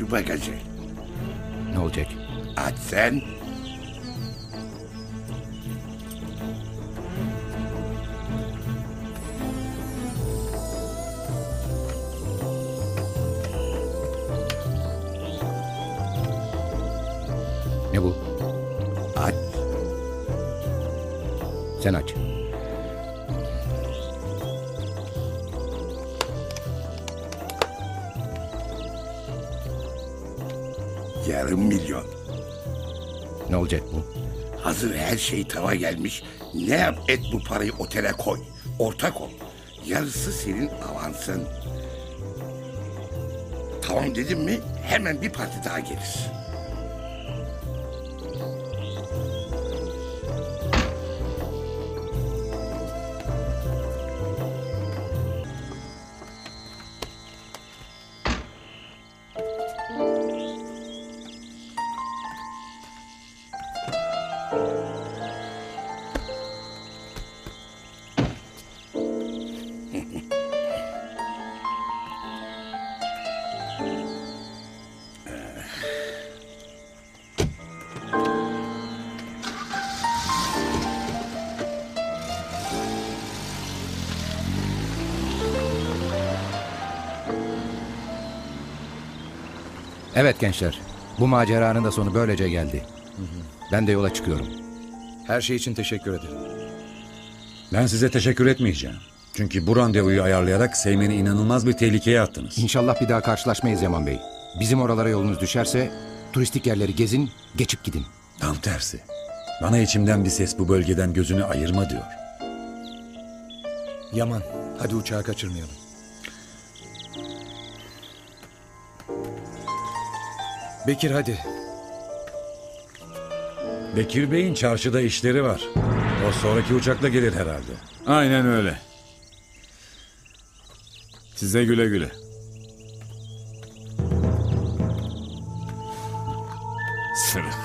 şu bagajı. Ne olacak? Aç sen. Ne bu? Aç. Sen aç. Yarım milyon. Ne olacak bu? Hazır her şey tava gelmiş. Ne yap et bu parayı otele koy. Ortak ol. Yarısı senin avansın. Tamam dedim mi hemen bir parti daha gelir. Evet gençler. Bu maceranın da sonu böylece geldi. Ben de yola çıkıyorum. Her şey için teşekkür ederim. Ben size teşekkür etmeyeceğim. Çünkü bu randevuyu ayarlayarak Seymen'i inanılmaz bir tehlikeye attınız. İnşallah bir daha karşılaşmayız Yaman Bey. Bizim oralara yolunuz düşerse turistik yerleri gezin, geçip gidin. Tam tersi. Bana içimden bir ses bu bölgeden gözünü ayırma diyor. Yaman, hadi uçağı kaçırmayalım. Bekir hadi. Bekir Bey'in çarşıda işleri var. O sonraki uçakla gelir herhalde. Aynen öyle. Size güle güle. Sırık.